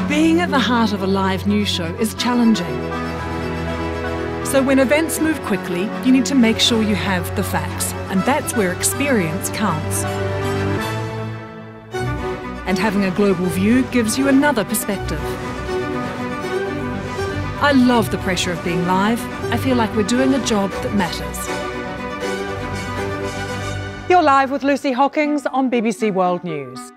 Being at the heart of a live news show is challenging. So when events move quickly, you need to make sure you have the facts, and that's where experience counts. And having a global view gives you another perspective. I love the pressure of being live. I feel like we're doing a job that matters. You're live with Lucy Hockings on BBC World News.